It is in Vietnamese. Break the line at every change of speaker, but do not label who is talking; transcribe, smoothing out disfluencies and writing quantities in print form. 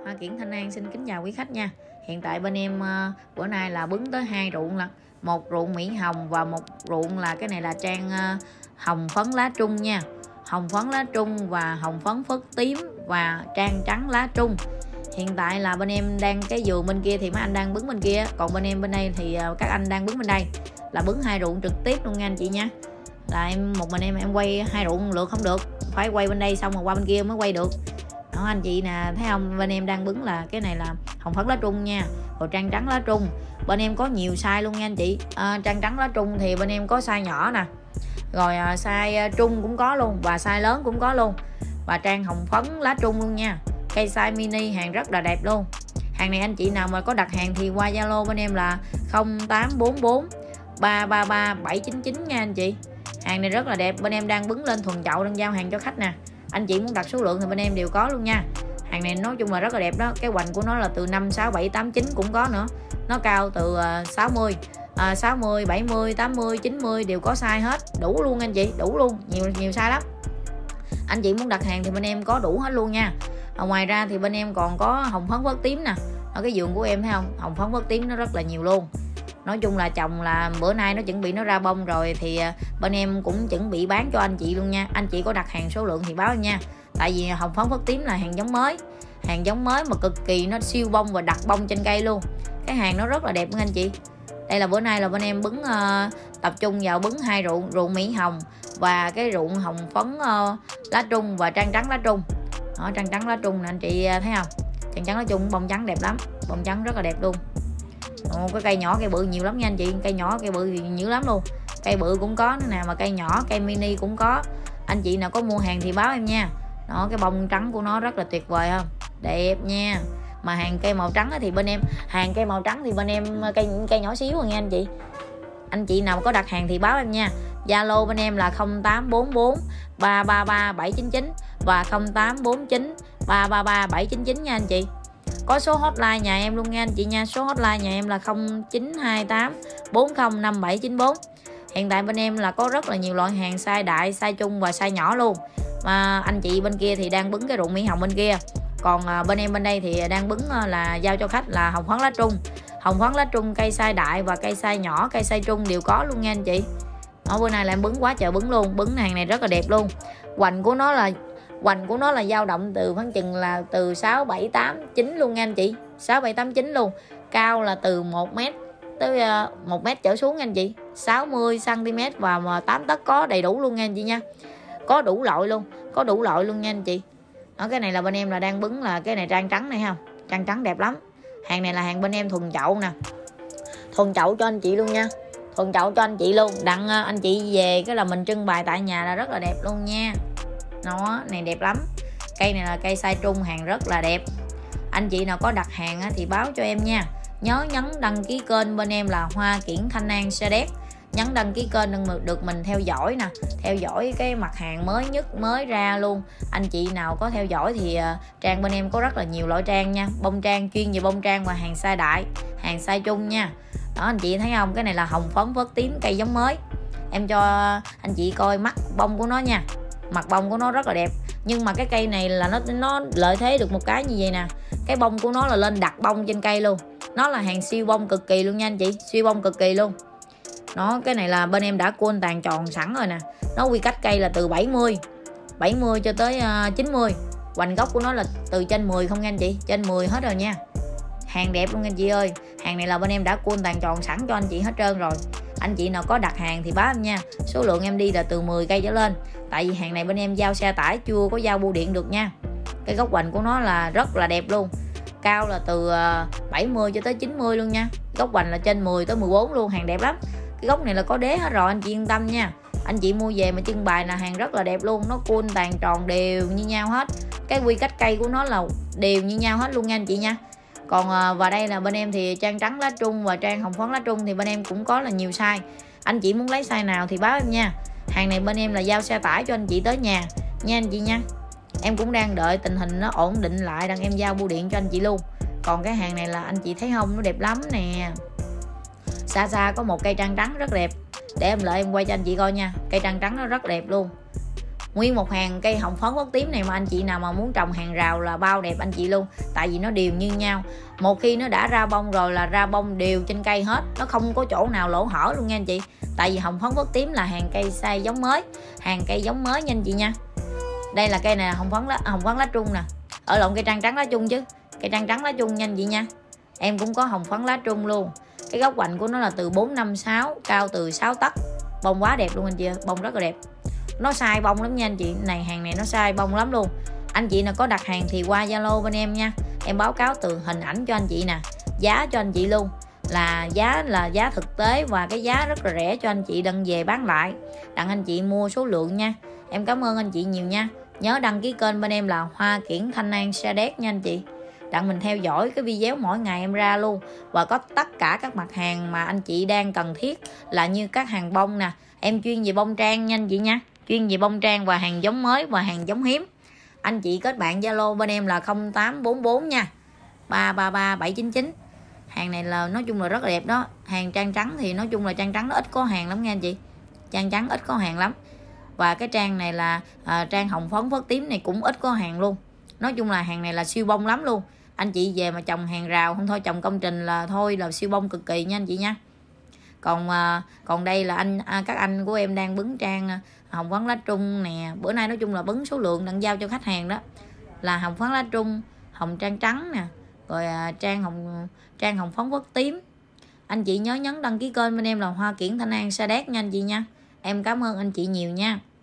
Hoa Kiển Thanh An xin kính chào quý khách nha. Hiện tại bên em bữa nay là bứng tới 2 ruộng, là một ruộng Mỹ Hồng và một ruộng là cái này là trang hồng phấn lá trung nha. Hồng phấn lá trung và hồng phấn phớt tím và trang trắng lá trung. Hiện tại là bên em đang cái vườn bên kia thì mấy anh đang bứng bên kia, còn bên em bên đây thì các anh đang bứng bên đây, là bứng 2 ruộng trực tiếp luôn nha anh chị nha. Là một mình em quay 2 ruộng lượt không được, phải quay bên đây xong rồi qua bên kia mới quay được. Đó anh chị nè, thấy không, bên em đang bứng là cái này là hồng phấn lá trung nha, rồi trang trắng lá trung. Bên em có nhiều size luôn nha anh chị. Trang trắng lá trung thì bên em có size nhỏ nè, rồi size trung cũng có luôn, và size lớn cũng có luôn, và trang hồng phấn lá trung luôn nha. Cây size mini hàng rất là đẹp luôn. Hàng này anh chị nào mà có đặt hàng thì qua Zalo bên em là 0844 333 799 nha anh chị. Hàng này rất là đẹp, bên em đang bứng lên thuần chậu đang giao hàng cho khách nè. Anh chị muốn đặt số lượng thì bên em đều có luôn nha. Hàng này nói chung là rất là đẹp đó. Cái hoành của nó là từ 5, 6, 7, 8, 9 cũng có nữa. Nó cao từ 60, 70, 80, 90 đều có size hết. Đủ luôn anh chị, đủ luôn, nhiều size lắm. Anh chị muốn đặt hàng thì bên em có đủ hết luôn nha. Ngoài ra thì bên em còn có hồng phấn phớt tím nè. Ở cái vườn của em thấy không, hồng phấn phớt tím nó rất là nhiều luôn. Nói chung là chồng là bữa nay nó chuẩn bị nó ra bông rồi thì bên em cũng chuẩn bị bán cho anh chị luôn nha. Anh chị có đặt hàng số lượng thì báo em nha. Tại vì hồng phấn phớt tím là hàng giống mới. Hàng giống mới mà cực kỳ nó siêu bông và đặt bông trên cây luôn. Cái hàng nó rất là đẹp luôn anh chị. Đây là bữa nay là bên em bứng tập trung vào bứng 2 ruộng Mỹ Hồng và cái ruộng hồng phấn lá trung và trang trắng lá trung. Đó, trang trắng lá trung nè anh chị thấy không? Trang trắng lá trung bông trắng đẹp lắm, bông trắng rất là đẹp luôn. Cái cây nhỏ cây bự nhiều lắm nha anh chị. Cây nhỏ cây bự nhiều lắm luôn. Cây bự cũng có nữa nè, mà cây nhỏ cây mini cũng có. Anh chị nào có mua hàng thì báo em nha. Đó, cái bông trắng của nó rất là tuyệt vời không, đẹp nha. Mà hàng cây màu trắng thì bên em, hàng cây màu trắng thì bên em cây nhỏ xíu rồi nha anh chị. Anh chị nào có đặt hàng thì báo em nha. Zalo bên em là 0844 333 799 và 0849 333 799 nha anh chị. Có số hotline nhà em luôn nha anh chị nha. Số hotline nhà em là 0928 405794. Hiện tại bên em là có rất là nhiều loại hàng size đại, size trung và size nhỏ luôn. Mà anh chị bên kia thì đang bứng cái ruộng Mỹ Hồng bên kia. Còn bên em bên đây thì đang bứng là giao cho khách là hồng phấn lá trung. Hồng phấn lá trung cây size đại và cây size nhỏ, cây size trung đều có luôn nha anh chị. Ở bữa nay là em bứng quá trời bứng luôn. Bứng hàng này rất là đẹp luôn. Hoành của nó là dao động từ khoảng chừng là từ 6, 7, 8, 9 luôn nha anh chị. 6, 7, 8, 9 luôn. Cao là từ 1m tới 1m trở xuống nha anh chị. 60cm và 8 tấc có đầy đủ luôn nha anh chị nha. Có đủ loại luôn, có đủ loại luôn nha anh chị. Ở cái này là bên em là đang bứng là cái này trang trắng này không? Trang trắng đẹp lắm. Hàng này là hàng bên em thuần chậu nè. Thuần chậu cho anh chị luôn nha. Thuần chậu cho anh chị luôn. Đặng anh chị về cái là mình trưng bày tại nhà là rất là đẹp luôn nha. Nó này đẹp lắm. Cây này là cây size trung, hàng rất là đẹp. Anh chị nào có đặt hàng thì báo cho em nha. Nhớ nhấn đăng ký kênh bên em là Hoa Kiển Thanh An Sa-đéc. Nhấn đăng ký kênh được mình theo dõi nè. Theo dõi cái mặt hàng mới nhất mới ra luôn. Anh chị nào có theo dõi thì trang bên em có rất là nhiều loại trang nha. Bông trang chuyên về bông trang và hàng size đại, hàng size trung nha. Đó anh chị thấy không, cái này là hồng phấn phớt tím cây giống mới. Em cho anh chị coi mắt bông của nó nha. Mặt bông của nó rất là đẹp. Nhưng mà cái cây này là nó lợi thế được một cái như vậy nè. Cái bông của nó là lên đặt bông trên cây luôn. Nó là hàng siêu bông cực kỳ luôn nha anh chị. Siêu bông cực kỳ luôn. Nó cái này là bên em đã cuôn tàn tròn sẵn rồi nè. Nó quy cách cây là từ 70 cho tới 90. Hoành gốc của nó là từ trên 10 không nha anh chị. Trên 10 hết rồi nha. Hàng đẹp luôn anh chị ơi. Hàng này là bên em đã cuôn tàn tròn sẵn cho anh chị hết trơn rồi. Anh chị nào có đặt hàng thì báo em nha. Số lượng em đi là từ 10 cây trở lên. Tại vì hàng này bên em giao xe tải, chưa có giao bưu điện được nha. Cái gốc hoành của nó là rất là đẹp luôn. Cao là từ 70 cho tới 90 luôn nha. Gốc hoành là trên 10 tới 14 luôn. Hàng đẹp lắm. Cái gốc này là có đế hết rồi, anh chị yên tâm nha. Anh chị mua về mà trưng bày là hàng rất là đẹp luôn. Nó cuôn tàn tròn đều như nhau hết. Cái quy cách cây của nó là đều như nhau hết luôn nha anh chị nha. Còn và đây là bên em thì trang trắng lá trung và trang hồng phấn lá trung thì bên em cũng có là nhiều size. Anh chị muốn lấy size nào thì báo em nha. Hàng này bên em là giao xe tải cho anh chị tới nhà nha anh chị nha. Em cũng đang đợi tình hình nó ổn định lại đặng em giao bưu điện cho anh chị luôn. Còn cái hàng này là anh chị thấy không, nó đẹp lắm nè. Xa xa có một cây trang trắng rất đẹp. Để em lại em quay cho anh chị coi nha. Cây trang trắng nó rất đẹp luôn. Nguyên một hàng cây hồng phấn phớt tím này mà anh chị nào mà muốn trồng hàng rào là bao đẹp anh chị luôn, tại vì nó đều như nhau. Một khi nó đã ra bông rồi là ra bông đều trên cây hết, nó không có chỗ nào lỗ hở luôn nha anh chị. Tại vì hồng phấn phớt tím là hàng cây size giống mới, hàng cây giống mới nha anh chị nha. Đây là cây này là hồng phấn lá trung nè, ở lộn cây trăng trắng lá trung chứ, cây trăng trắng lá trung nha anh chị nha. Em cũng có hồng phấn lá trung luôn. Cái gốc hoành của nó là từ 456, cao từ 6 tấc, bông quá đẹp luôn anh chị, bông rất là đẹp. Nó sai bông lắm nha anh chị, này hàng này nó sai bông lắm luôn. Anh chị nào có đặt hàng thì qua Zalo bên em nha, em báo cáo từ hình ảnh cho anh chị nè, giá cho anh chị luôn, là giá thực tế và cái giá rất là rẻ cho anh chị đăng về bán lại, đặng anh chị mua số lượng nha. Em cảm ơn anh chị nhiều nha. Nhớ đăng ký kênh bên em là Hoa Kiển Thanh An Sa Đéc nha anh chị, đặng mình theo dõi cái video mỗi ngày em ra luôn. Và có tất cả các mặt hàng mà anh chị đang cần thiết, là như các hàng bông nè, em chuyên về bông trang nha anh chị nha, chuyên về bông trang và hàng giống mới và hàng giống hiếm. Anh chị kết bạn Zalo bên em là 0844 nha, 333 799. Hàng này là nói chung là rất là đẹp đó. Hàng trang trắng thì nói chung là trang trắng nó ít có hàng lắm nha anh chị, trang trắng ít có hàng lắm. Và cái trang này là trang hồng phấn phớt tím này cũng ít có hàng luôn. Nói chung là hàng này là siêu bông lắm luôn. Anh chị về mà trồng hàng rào không thôi, trồng công trình là thôi là siêu bông cực kỳ nha anh chị nha. Còn đây là các anh của em đang bứng trang hồng phấn lá trung nè. Bữa nay nói chung là bứng số lượng đang giao cho khách hàng đó, là hồng phấn lá trung, hồng trang trắng nè, rồi trang hồng phấn phớt tím. Anh chị nhớ nhấn đăng ký kênh bên em là Hoa Kiển Thanh An Sa Đéc nha anh chị nha. Em cảm ơn anh chị nhiều nha.